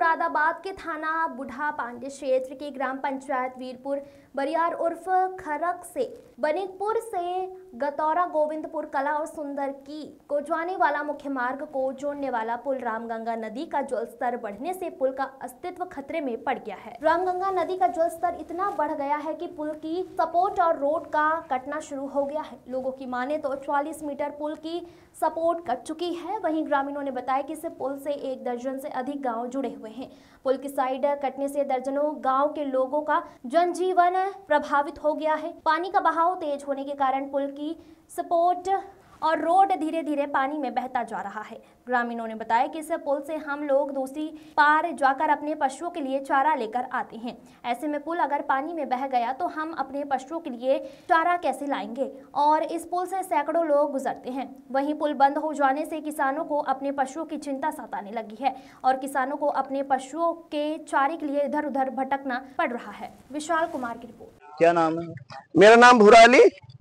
मुरादाबाद के थाना बुढ़ा पांडे क्षेत्र के ग्राम पंचायत वीरपुर बरियार उर्फ खरक से बनिकपुर से गतौरा गोविंदपुर कला और सुंदर की को जाने वाला मुख्य मार्ग को जोड़ने वाला पुल रामगंगा नदी का जलस्तर बढ़ने से पुल का अस्तित्व खतरे में पड़ गया है। रामगंगा नदी का जलस्तर इतना बढ़ गया है कि पुल की सपोर्ट और रोड का कटना शुरू हो गया है। लोगों की माने तो 44 मीटर पुल की सपोर्ट कट चुकी है। वहीं ग्रामीणों ने बताया कि इस पुल से 1 दर्जन से अधिक गांव जुड़े हुए हैं। पुल की साइड कटने से दर्जनों गांव के लोगों का जनजीवन प्रभावित हो गया है। पानी का बहाव तेज होने के कारण पुल की सपोर्ट और रोड धीरे धीरे पानी में बहता जा रहा है। ग्रामीणों ने बताया कि इस पुल से हम लोग दूसरी पार जाकर अपने पशुओं के लिए चारा लेकर आते हैं। ऐसे में पुल अगर पानी में बह गया तो हम अपने पशुओं के लिए चारा कैसे लाएंगे, और इस पुल से सैकड़ों लोग गुजरते हैं। वहीं पुल बंद हो जाने से किसानों को अपने पशुओं की चिंता सताने लगी है और किसानों को अपने पशुओं के चारे के लिए इधर उधर भटकना पड़ रहा है। विशाल कुमार की रिपोर्ट। क्या नाम है? मेरा नाम भूरा अली।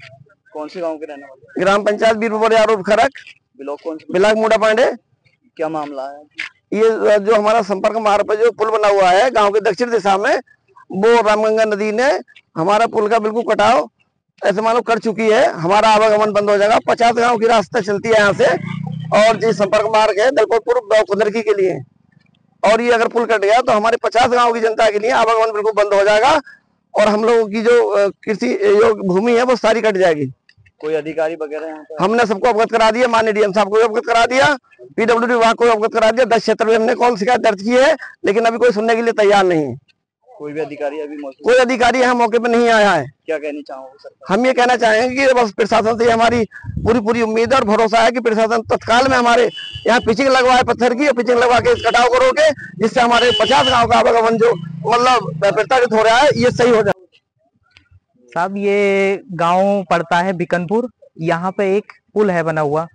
कौन से गांव के रहने वाले? ग्राम पंचायत वीरपुर बरियार उर्फ खरक, ब्लॉक कौन सा? ब्लॉक मुड़ा पांडे। क्या मामला है? ये जो हमारा संपर्क मार्ग पर जो पुल बना हुआ है गांव के दक्षिण दिशा में, वो रामगंगा नदी ने हमारा पुल का बिल्कुल कटाव ऐसे मानो कर चुकी है। हमारा आवागमन बंद हो जाएगा। 50 गांव की रास्ता चलती है यहाँ से, और जो संपर्क मार्ग है दलपतपुर कुंदरकी के लिए, और ये अगर पुल कट गया तो हमारे 50 गाँव की जनता के लिए आवागमन बिल्कुल बंद हो जाएगा, और हम लोगों की जो कृषि योग्य भूमि है वो सारी कट जाएगी। कोई अधिकारी वगैरह यहाँ पे? हमने सबको अवगत करा दिया, माननीय डीएम साहब को अवगत करा दिया, पीडब्ल्यूडी विभाग को अवगत करा दिया। 10 क्षेत्र में हमने कॉल शिकायत दर्ज की है, लेकिन अभी कोई सुनने के लिए तैयार नहीं है। कोई भी अधिकारी अभी मौजूद? कोई अधिकारी यहाँ मौके पर नहीं आया है। क्या कहना चाहोगे सर? हम ये कहना चाहेंगे कि बस प्रशासन से हमारी पूरी उम्मीद और भरोसा है कि प्रशासन तत्काल में हमारे यहाँ पिचिंग लगवाए पत्थर की, और पिचिंग लगवा के इस कटाव को रोके, जिससे हमारे 50 गाँव का आवागमन जो मतलब प्रताड़ित हो रहा है ये सही हो जाए। साहब, ये गांव पड़ता है बिकनपुर। यहाँ पे एक पुल है बना हुआ,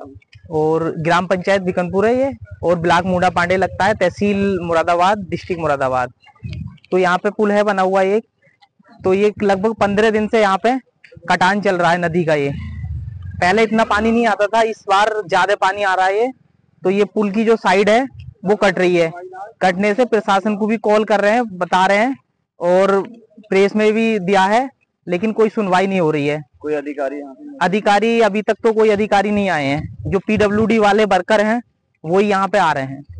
और ग्राम पंचायत बिकनपुर है ये, और ब्लॉक मुड़ा पांडे लगता है, तहसील मुरादाबाद, डिस्ट्रिक्ट मुरादाबाद। तो यहाँ पे पुल है बना हुआ एक। तो ये लगभग 15 दिन से यहाँ पे कटान चल रहा है नदी का। ये पहले इतना पानी नहीं आता था, इस बार ज्यादा पानी आ रहा है ये। तो ये पुल की जो साइड है वो कट रही है। कटने से प्रशासन को भी कॉल कर रहे हैं, बता रहे हैं, और प्रेस में भी दिया है, लेकिन कोई सुनवाई नहीं हो रही है। कोई अधिकारी यहाँ पे? अधिकारी अभी तक तो कोई अधिकारी नहीं आए हैं। जो पीडब्ल्यूडी वाले वर्कर हैं वो यहाँ पे आ रहे हैं।